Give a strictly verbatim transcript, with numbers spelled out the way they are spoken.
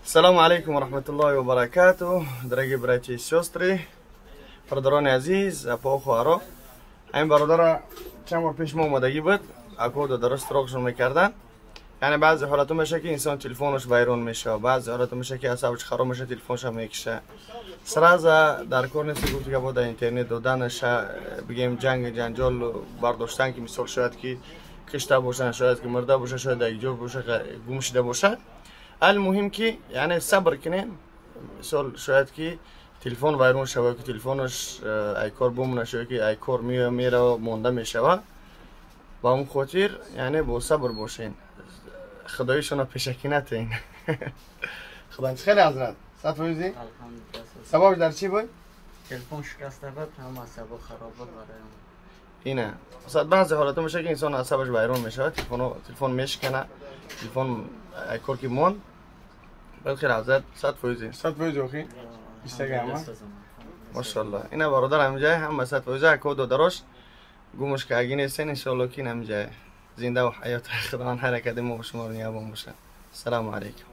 السلام عليكم ورحمة الله وبركاته. Дорогие братья и сестры, برادران عزیز، اپا و خواهرا، این برادر چند بار پیش ما اومدگی بود، اکو درست راکشون میکردن. یعنی بعضی حالتو میشه که انسان تلفنش ویرون میشه، بعضی حالتو میشه که اعصابش خراب میشه، تلفنش هم میکشه. سراز در کار نیست گفتی که با در اینترنت دادنش بگیم جنگ جنجال برداشتن که مثال شاید که کشته باشن، شاید که مرده باشه، شاید در ایجاب باشه، گم شده باشه. المهم که یعنی صبر کنین. مثال شاید که تلفن ویرون شوه که تلفنش ای کار بمونه شوه که ای کار میره میره و مونده میشوه. با اون خاطر یعنی با صبر باشین. خدایشون پیشکی نتین. خدا خیلی حضرت. صد فوزی؟ سبب در چی بود؟ تلفن شکسته بود، هم عصبو خراب بود برای اینه. صد بعضی حالات میشه که انسان عصبش ویرون میشه، تلفن تلفن میشکنه، تلفن ای کار که مون. بخیر حضرت. صد فوزی. صد فوزی اخی. Instagram. ماشاءالله. اینا برادر همینجای هم مسد فوزه کد و دراش گومش که اگه نیستین ان شاء الله که همینجای زنده و حیات خدا حرکت ما و شما رو نگهبان باشه. السلام علیکم.